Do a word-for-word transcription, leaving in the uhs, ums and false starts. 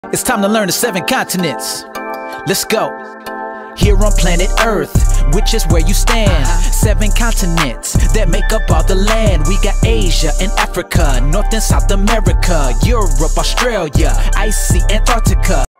It's time to learn the seven continents. Let's go. Here on planet Earth, which is where you stand. Seven continents that make up all the land. We got Asia and Africa, North and South America, Europe, Australia, icy Antarctica.